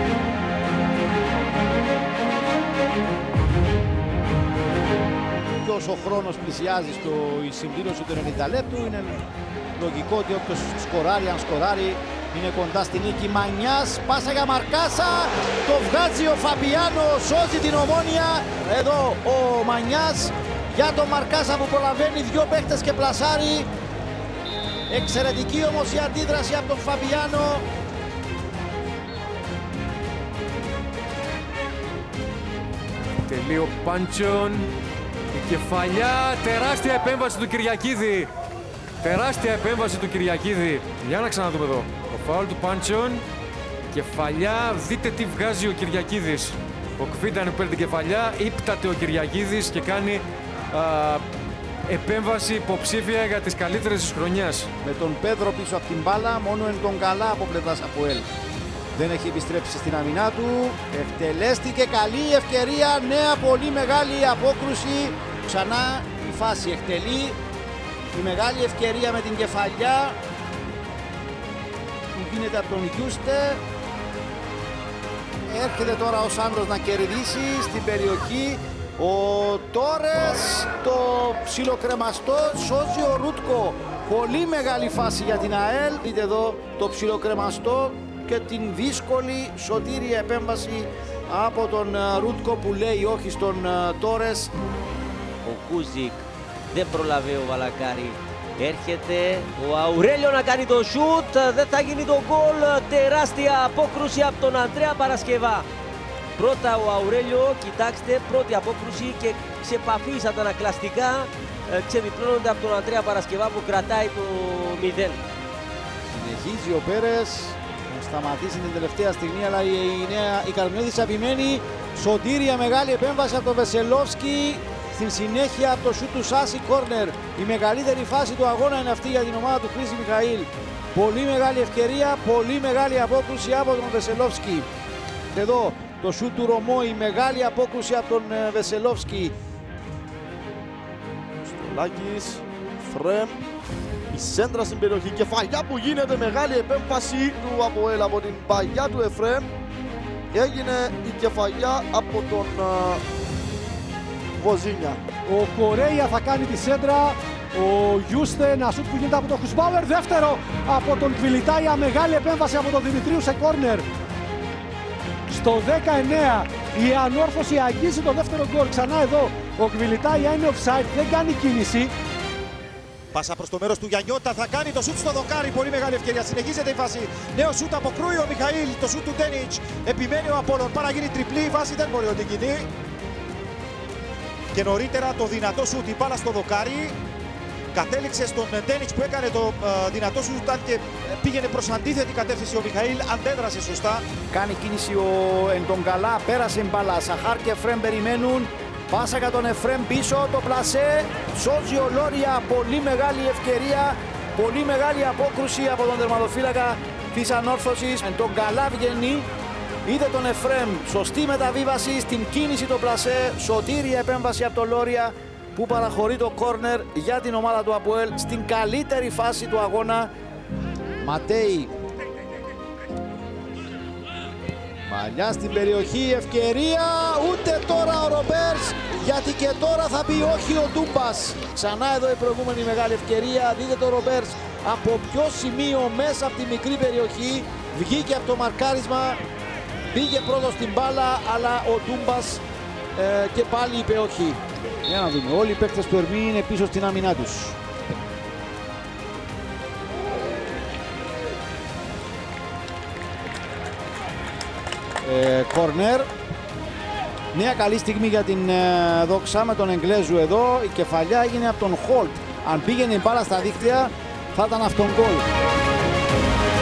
Και όσο ο χρόνος πλησιάζει η συμπλήρωση του 90 λεπτού, είναι λογικό ότι όποιος σκοράρει, αν σκοράρει, είναι κοντά στη νίκη. Μανιάς, πάσα για Μαρκάσα, το βγάζει ο Φαμπιάνο, σώζει την Ομόνοια. Εδώ ο Μανιάς για τον Μαρκάσα που προλαβαίνει δύο παίχτες και πλασάρει. Εξαιρετική όμως η αντίδραση από τον Φαμπιάνο. Τελείο Πάντσον, η κεφαλιά, τεράστια επέμβαση του Κυριακίδη. Τεράστια επέμβαση του Κυριακίδη. Για να ξαναδούμε εδώ. Το φάουλ του Πάντσον, κεφαλιά, δείτε τι βγάζει ο Κυριακίδης. Ο Κβίνταν παίρνει την κεφαλιά, ύπταται ο Κυριακίδης και κάνει επέμβαση υποψήφια για τις καλύτερες της χρονιάς. Με τον Πέδρο πίσω από την μπάλα, μόνο εν τον καλά από πλευράς ΑΠΟΕΛ. Δεν έχει επιστρέψει στην αμυνά του. Εκτελέστηκε, καλή ευκαιρία, νέα πολύ μεγάλη απόκρουση. Ξανά η φάση εκτελεί. Η μεγάλη ευκαιρία με την κεφαλιά που γίνεται από τον Γιούστε. Έρχεται τώρα ο Σάντρος να κερδίσει στην περιοχή. Ο Τόρες, το ψιλοκρεμαστό, σώζει ο Ρούτκο. Πολύ μεγάλη φάση για την ΑΕΛ. Δείτε εδώ το ψιλοκρεμαστό και την δύσκολη σωτήρια επέμβαση από τον Ρούτκο που λέει όχι στον Τόρες. Ο Κούζικ δεν προλαβαίνει ο Βαλακάρη. Έρχεται ο Αουρέλιο να κάνει το σούτ. Δεν θα γίνει το γκολ. Τεράστια απόκρουση από τον Ανδρέα Παρασκευά. Πρώτα ο Αουρέλιο, κοιτάξτε, πρώτη απόκρουση και ξεπαφής αντανακλαστικά ξεδιπλώνονται από τον Ανδρέα Παρασκευά που κρατάει το 0. Συνεχίζει ο Πέρες να σταματήσει την τελευταία στιγμή, αλλά η Καρμιώδης επιμένει. Σωτήρια, μεγάλη επέμβαση από τον Βεσελόφσκι. Στην συνέχεια από το σούτ του Σάση, κόρνερ. Η μεγαλύτερη φάση του αγώνα είναι αυτή για την ομάδα του Χρήση Μιχαήλ. Πολύ μεγάλη ευκαιρία, πολύ μεγάλη απόκρουση από τον Βεσελόφσκι. Εδώ το σούτ του Ρωμό, η μεγάλη απόκρουση από τον Βεσελόφσκι. Στολάκης, Φρέμ, η σέντρα στην περιοχή, κεφαλιά που γίνεται, μεγάλη επέμβαση του ΑΠΟΕΛ από την παγιά του Εφρέμ. Έγινε η κεφαλιά από τον Βοζίνια. Ο Κορέια θα κάνει τη σέντρα. Ο Γιούστε, ένα σούτ που γίνεται από τον Χουσμπάουερ. Δεύτερο από τον Κβιλιτάια. Μεγάλη επέμβαση από τον Δημητρίου σε κόρνερ. Στο 19 η Ανόρθωση αγγίζει το δεύτερο γκολ. Ξανά εδώ ο Κβιλιτάια είναι offside, δεν κάνει κίνηση. Πάσα προς το μέρος του Γιαννιώτα, θα κάνει το σούτ στο δοκάρι, πολύ μεγάλη ευκαιρία, συνεχίζεται η φάση. Νέο σούτ, αποκρούει ο Μιχαήλ, το σούτ του Ντένιτς, επιμένει ο Απόλλων, para γίνει τριπλή, η βάση δεν μπορεί να την κινεί. Και νωρίτερα το δυνατό σούτ, η μπάλα στο δοκάρι. Κατέληξε στον Ντένιτς που έκανε το δυνατό σούτ και πήγαινε προς αντίθετη κατεύθυνση ο Μιχαήλ, αντέδρασε σωστά. Κάνει κίνηση ο Εντογκαλά, πέρασε μπάλα, Σαχάρ και Εφρέμ περιμένουν. Πάσα για τον Εφρέμ πίσω, το πλασέ, σώζει ο Λόρια, πολύ μεγάλη ευκαιρία, πολύ μεγάλη απόκρουση από τον τερματοφύλακα της Ανόρθωσης. Εντογκαλά βγαίνει, είδε τον Εφρέμ, σωστή μεταβίβαση, στην κίνηση το πλασέ, σωτήρια επέμβαση από τον Λόρια που παραχωρεί το κόρνερ για την ομάδα του ΑΠΟΕΛ στην καλύτερη φάση του αγώνα. Ματέι. Παλιά στην περιοχή, ευκαιρία, ούτε τώρα ο Ρομπέρς, γιατί και τώρα θα πει όχι ο Ντούμπας. Ξανά εδώ η προηγούμενη μεγάλη ευκαιρία, δείτε το Ρομπέρς από ποιο σημείο μέσα από τη μικρή περιοχή βγήκε από το μαρκάρισμα, πήγε πρώτος στην μπάλα, αλλά ο Ντούμπας και πάλι είπε όχι. Για να δούμε, όλοι οι παίκτες του Ερμή είναι πίσω στην άμυνά τους. Κόρνερ. Νέα καλή στιγμή για την Δόξα με τον Εγγλέζου εδώ. Η κεφαλιά έγινε από τον Χολτ. Αν πήγαινε η μπάλα στα δίχτυα θα ήταν αυτόν γκολ.